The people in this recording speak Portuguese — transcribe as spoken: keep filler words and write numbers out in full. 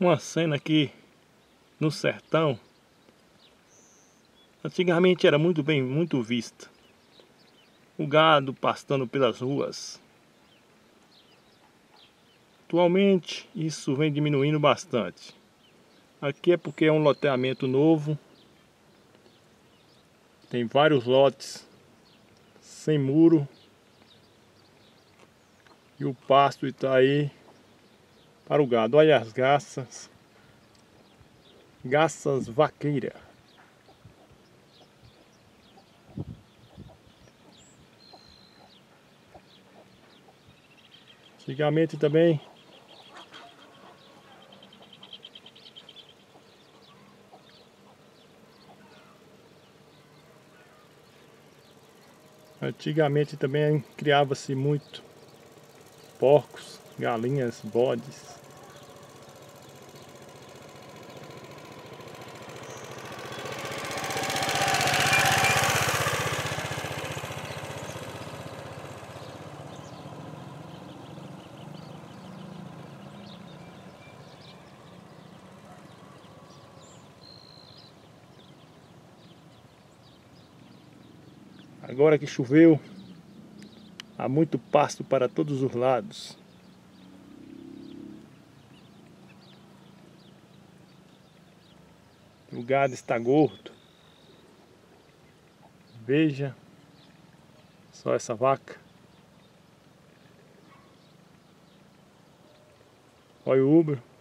uma cena aqui no sertão. Antigamente era muito bem, muito vista. O gado pastando pelas ruas. Atualmente isso vem diminuindo bastante. Aqui é porque é um loteamento novo. Tem vários lotes sem muro. E o pasto está aí para o gado. Olha as garças. Garças vaqueiras. Antigamente também Antigamente também criava-se muito porcos, galinhas, bodes. Agora que choveu, há muito pasto para todos os lados. O gado está gordo. Veja só essa vaca. Olha o Uber.